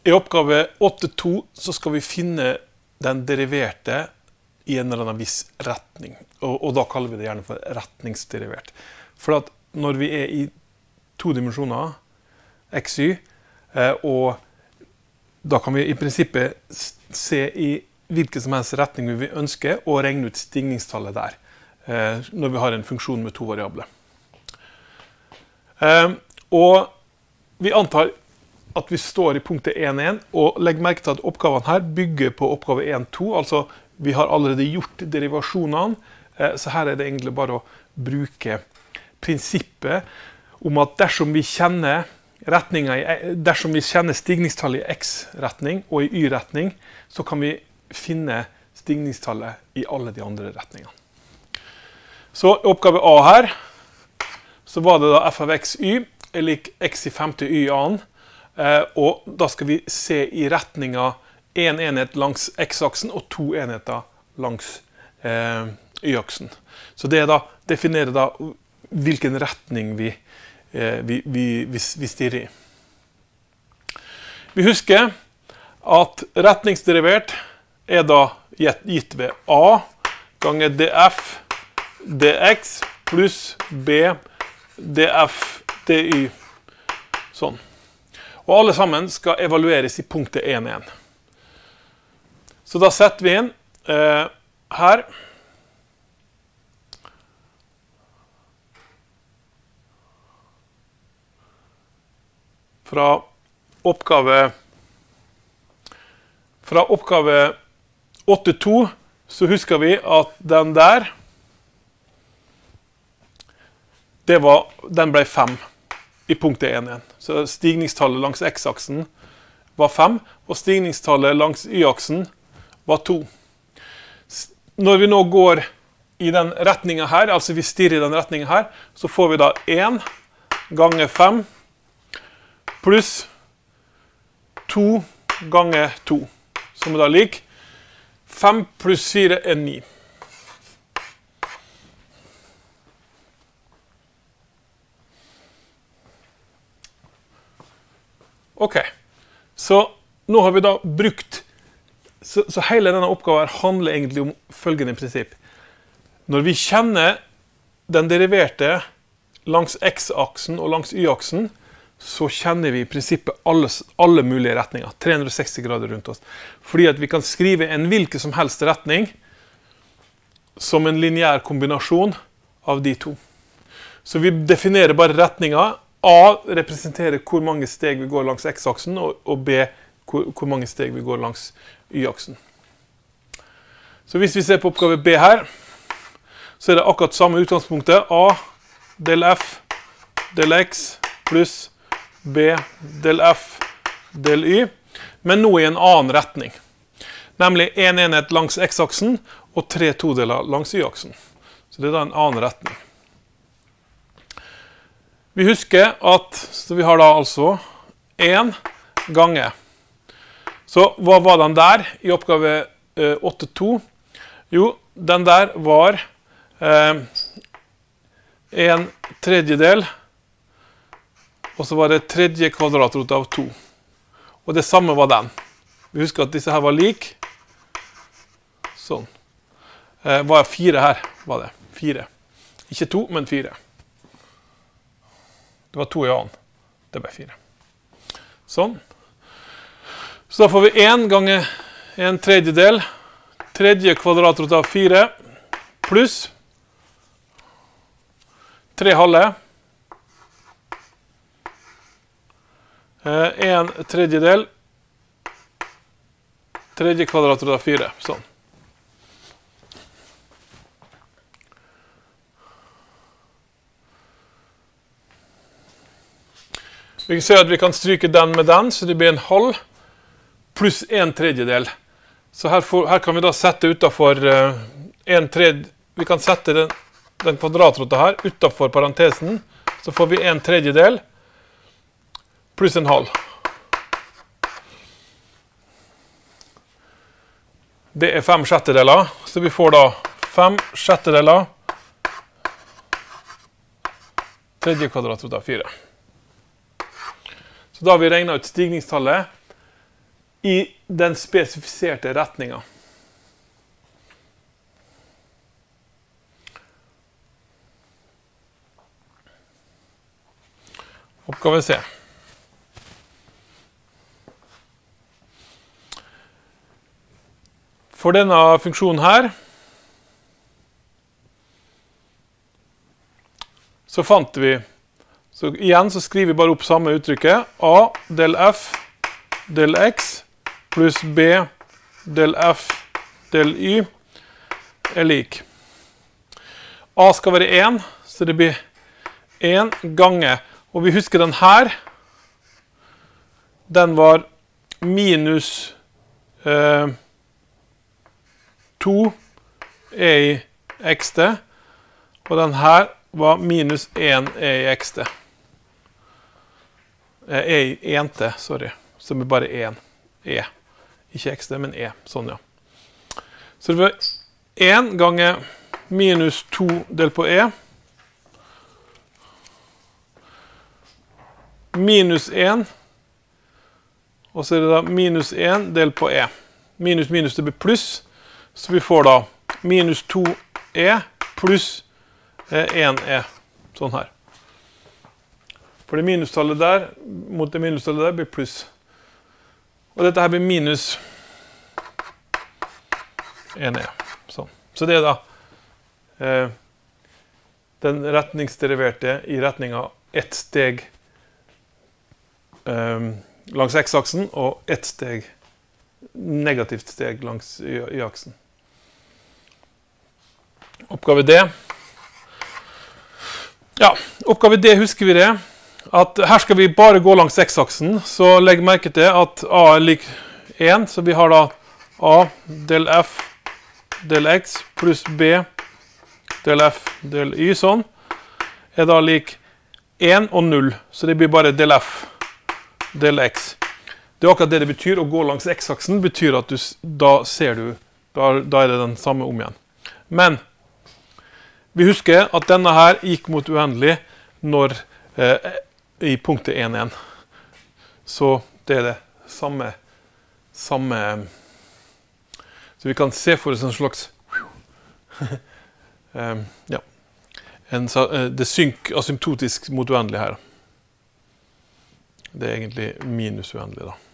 I oppgave 8.2 så skal vi finne den deriverte i en eller annen viss retning. Og da kaller vi det gjerne for retningsderivert. For at når vi er i 2 dimensjoner, x, y, og da kan vi i prinsippet se i hvilken som helst retning vi ønsker, og regne ut stigningstallet der, når vi har en funksjon med 2 variabler. Og vi antar at vi står i punktet 1,1, og legg merke til at oppgavene her bygger på oppgave 1,2, altså vi har allerede gjort derivasjonene, så her er det egentlig bare å bruke prinsippet om at dersom vi kjenner stigningstallet i x-retning og i y-retning, så kan vi finne stigningstallet i alle de andre retningene. Så i oppgave A her, så var det da f av x y er lik x i 5 til y annen, og da skal vi se i retningen 1 enhet langs x-aksen og 2 enheter langs y-aksen. Så det da definerer da hvilken retning vi stirrer i. Vi husker at retningsderivert er da gitt ved a ganger df dx pluss b df dy. Sånn. Og alle sammen skal evalueres i punktet 1,1. Så da setter vi inn her. Fra oppgave 8.2 så husker vi at den der, den ble 5 i punktet 1,1. Så stigningstallet langs x-aksen var 5, og stigningstallet langs y-aksen var 2. Når vi nå går i den retningen her, altså vi stirrer i den retningen her, så får vi da 1 ganger 5 pluss 2 ganger 2, som er da lik 5 pluss 4 er 9. Ok, så nå har vi da brukt, så hele denne oppgaven handler egentlig om følgende prinsipp. Når vi kjenner den deriverte langs x-aksen og langs y-aksen, så kjenner vi i prinsippet alle mulige retninger, 360 grader rundt oss. Fordi at vi kan skrive en hvilken som helst retning som en lineær kombinasjon av de to. Så vi definerer bare retninger. A representerer hvor mange steg vi går langs x-aksen, og B hvor mange steg vi går langs y-aksen. Så hvis vi ser på oppgave B her, så er det akkurat samme utgangspunktet. A del f del x pluss B del f del y, men nå i en annen retning. Nemlig 1 enhet langs x-aksen og 3 todeler langs y-aksen. Så det er da en annen retning. Vi husker at, så vi har da altså 1 ganger. Så hva var den der i oppgave 8.2? Jo, den der var 1 tredjedel, og så var det tredje kvadratrot av 2. Og det samme var den. Vi husker at disse her var lik. Sånn. Var 4 her, var det. 4. Ikke 2, men 4. Det var 2 i annen. Det ble 4. Sånn. Så da får vi 1 ganger 1 tredjedel. Tredje kvadratrot av 4 pluss 3 halve. 1 tredjedel. Tredje kvadratrot av 4. Sånn. Vi kan se at vi kan stryke den med den, så det blir en halv pluss 1 tredjedel. Så her kan vi da sette utenfor 1 tredjedel. Vi kan sette den kvadratrota her utenfor parentesen. Så får vi 1 tredjedel pluss en halv. Det er 5 sjettedeler, så vi får da 5 sjettedeler tredje kvadratrot av 4. Så da har vi regnet ut stigningstallet i den spesifiserte retningen. Oppgave C. For denne funksjonen her, så fant vi, så igjen så skriver vi bare opp samme uttrykket, a del f del x pluss b del f del y er lik. A skal være 1, så det blir 1 ganger, og vi husker den her, den var minus 2 e i xt, og den her var minus 1 e i xt. E i ente, sorry, som er bare 1 e. Ikke xt, men e, sånn ja. Så det var 1 ganger minus 2 del på e, minus 1, og så er det da minus 1 del på e. Minus minus det blir pluss, så vi får da minus 2e pluss 1e, sånn her. For det minustallet der, mot det minustallet der, blir pluss. Og dette her blir minus 1e, sånn. Så det er da den retningsderiverte i retning av ett steg langs x-aksen og ett steg, negativt steg langs y-aksen. Oppgave D. Ja, oppgave D husker vi det, at her skal vi bare gå langs x-aksen, så legg merke til at a er lik 1, så vi har da a del f del x pluss b del f del y, sånn, er da lik 1 og 0, så det blir bare del f del x. Det er akkurat det det betyr, å gå langs x-aksen betyr at da er det den samme om igjen. Men vi husker at denne her gikk mot uendelig når i punktet 1,1. Så det er det samme så vi kan se for oss en slags ja, det synk asymptotisk mot uendelig her. Det er egentlig minus uendelig da.